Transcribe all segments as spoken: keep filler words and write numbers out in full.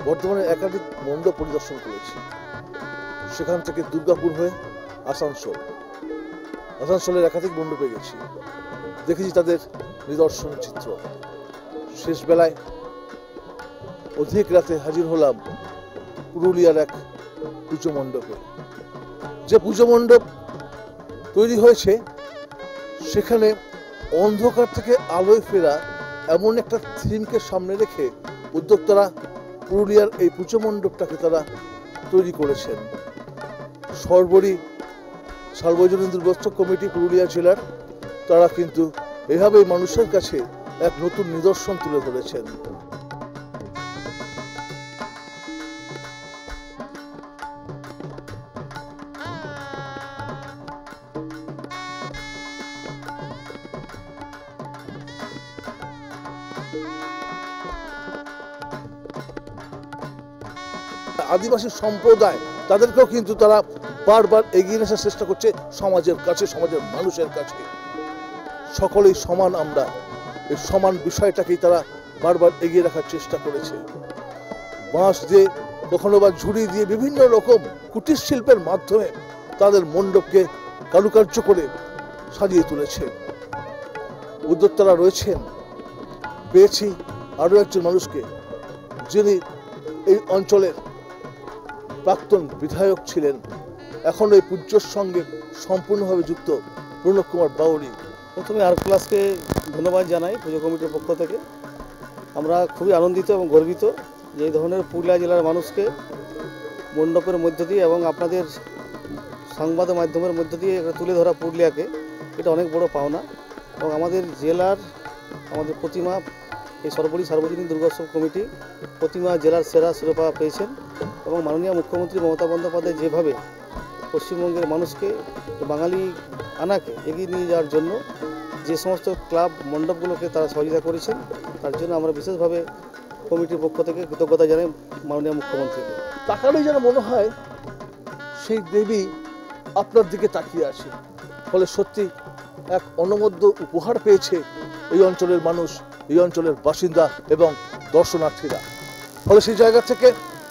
বর্ধমানে একাধিক মণ্ডপ পরিদর্শন করেছি। সেখান থেকে দুর্গাপুর হয়ে আসানসোল, আসানসোলের একাধিক মণ্ডপে গেছি, দেখেছি তাদের নিদর্শন চিত্র। শেষ বেলায় অধিক রাতে হাজির হলাম পুরুলিয়ার এক পুজো মণ্ডপে। যে পুজো মণ্ডপ তৈরি হয়েছে সেখানে অন্ধকার থেকে আলোয় ফেরা এমন একটা থিমকে সামনে রেখে উদ্যোক্তারা পুরুলিয়ার এই পুজো মণ্ডপটাকে তারা তৈরি করেছেন। সর্বরী সার্বজনীন দুর্গোৎসব কমিটি পুরুলিয়া জেলার তারা কিন্তু এভাবেই মানুষের কাছে এক নতুন নিদর্শন তুলে ধরেছেন। আদিবাসী সম্প্রদায় তাদেরকেও কিন্তু তারা বারবার এগিয়ে আসার চেষ্টা করছে সমাজের কাছে, সমাজের মানুষের কাছে। সকলেই সমান, আমরা এই সমান বিষয়টাকেই তারা বারবার এগিয়ে রাখার চেষ্টা করেছে। বাঁশ দিয়ে, কখনো বা ঝুড়ি দিয়ে বিভিন্ন রকম কুটির শিল্পের মাধ্যমে তাদের মণ্ডপকে কারুকার্য করে সাজিয়ে তুলেছে। উদ্যোক্তারা রয়েছেন। পেয়েছি আরও একজন মানুষকে, যিনি এই অঞ্চলের প্রাক্তন বিধায়ক ছিলেন, এখন এই পুজোর সঙ্গে সম্পূর্ণভাবে যুক্ত প্রণব কুমার বাউরি। প্রথমে আর্ট ক্লাসকে ধন্যবাদ জানাই পুজো কমিটির পক্ষ থেকে। আমরা খুবই আনন্দিত এবং গর্বিত যে এই ধরনের পুরুলিয়া জেলার মানুষকে মণ্ডপের মধ্য দিয়ে এবং আপনাদের সংবাদ মাধ্যমের মধ্য দিয়ে তুলে ধরা পুরুলিয়াকে, এটা অনেক বড় পাওনা। এবং আমাদের জেলার আমাদের প্রতিমা এই সর্বরী সার্বজনীন দুর্গোৎসব কমিটি প্রতিমা জেলার সেরা শিরোপা পেয়েছেন। এবং মাননীয় মুখ্যমন্ত্রী মমতা বন্দ্যোপাধ্যায় যেভাবে পশ্চিমবঙ্গের মানুষকে, বাঙালি আনাকে এগিয়ে নিয়ে যাওয়ার জন্য যে সমস্ত ক্লাব মণ্ডপগুলোকে তারা সহযোগিতা করেছেন, তার জন্য আমরা বিশেষভাবে কমিটির পক্ষ থেকে কৃতজ্ঞতা জানাই মাননীয় মুখ্যমন্ত্রীকে। তাকালেই যেন মনে হয় সেই দেবী আপনার দিকে তাকিয়ে আছে। ফলে সত্যি এক অনবদ্য উপহার পেয়েছে এই অঞ্চলের মানুষ, এই অঞ্চলের বাসিন্দা এবং দর্শনার্থীরা। ফলে সেই জায়গা থেকে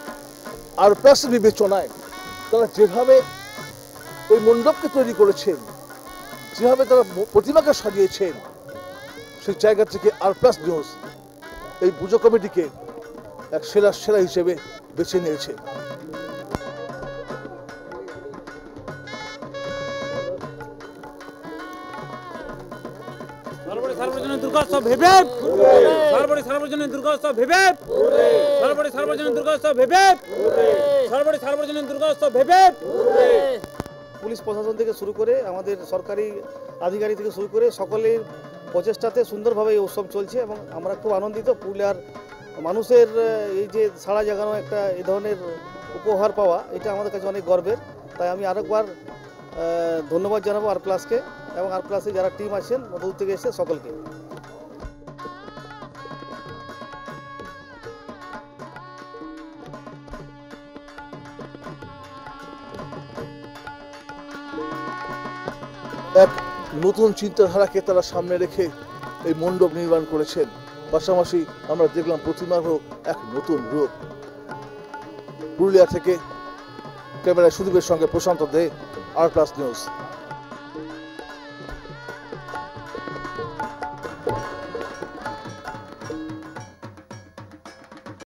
আর প্লাস বিবেচনায় তারা যেভাবে ওই মণ্ডপকে তৈরি করেছেন, যেভাবে তারা প্রতিমাকে সাজিয়েছেন, সেই জায়গা থেকে আর প্লাস নিউজ এই পুজো কমিটিকে এক সেরা সেরা হিসেবে বেছে নিয়েছে। সার্বজনীন দুর্গোৎসব ভেবে সর্বরী সার্বজনীন দুর্গোৎসব ভেবে সর্বরী সার্বজনীন দুর্গোৎসব ভেবে সর্বরী সার্বজনীন দুর্গোৎসব ভেবে পুলিশ প্রশাসন থেকে শুরু করে আমাদের সরকারি আধিকারিক থেকে শুরু করে সকলের প্রচেষ্টাতে সুন্দরভাবে এই উৎসব চলছে এবং আমরা খুব আনন্দিত। পুরুলিয়ার মানুষের এই যে সাড়া জাগানো একটা এই ধরনের উপহার পাওয়া, এটা আমাদের কাছে অনেক গর্বের। তাই আমি আরেকবার ধন্যবাদ জানাবো আর প্লাসকে এবং আর প্লাসে যারা টিম আছেন দূর থেকে এসে সকলকে। এক নতুন চিন্তাধারাকে তারা সামনে রেখে এই মণ্ডপ নির্মাণ করেছেন। পাশাপাশি আমরা দেখলাম প্রতিমারও এক নতুন রূপ। পুরুলিয়া থেকে ক্যামেরায় সুদীপের সঙ্গে প্রশান্ত দে, আর প্লাস নিউজ।